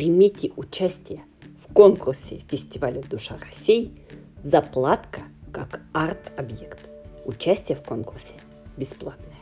Примите участие в конкурсе фестиваля «Душа России» «Заплатка как арт-объект». Участие в конкурсе бесплатное.